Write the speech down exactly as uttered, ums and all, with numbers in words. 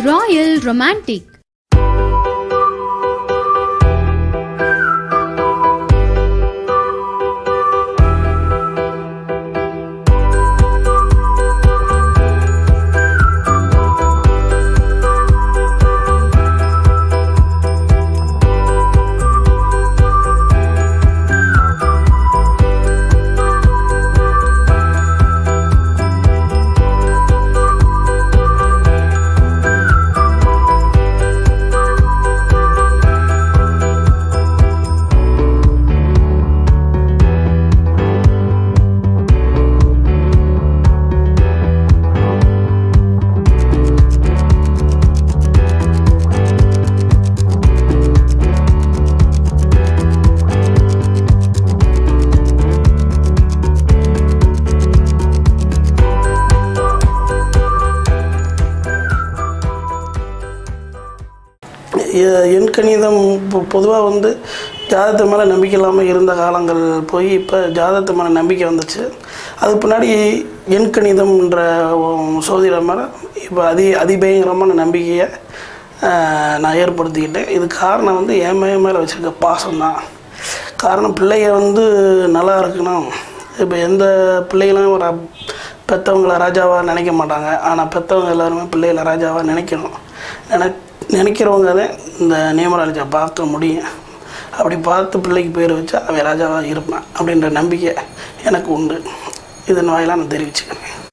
Royal Romantic. எண் கணிதம் பொதுவாக வந்து ஜாதகத்து மேலே நம்பிக்கை இல்லாமல் இருந்த காலங்கள் போய் இப்போ ஜாதகத்து மேலே நம்பிக்கை வந்துச்சு. அதுக்கு பின்னாடி எண் கணிதம்ன்ற சோதிடம் மேலே இப்போ அதி அதிபயங்கரமான நம்பிக்கையை நான் ஏற்படுத்திக்கிட்டேன். இது காரணம் வந்து என் மையம் மேலே வச்சுருக்க பாசம்தான் காரணம். பிள்ளைய வந்து நல்லா இருக்கணும். இப்போ எந்த பிள்ளைகளும் ஒரு பெற்றவங்களை ராஜாவாக நினைக்க மாட்டாங்க. ஆனால் பெற்றவங்க எல்லாருமே பிள்ளைகளை ராஜாவாக நினைக்கணும். நினை நினைக்கிறவங்க தான் இந்த நியமராஜா பார்க்க முடியும். அப்படி பார்த்து பிள்ளைக்கு பேர் வச்சா அவன் ராஜாவாக இருப்பான் அப்படின்ற நம்பிக்கை எனக்கு உண்டு. இதன் வாயிலாக நான் தெரிவிச்சுக்கிறேன்.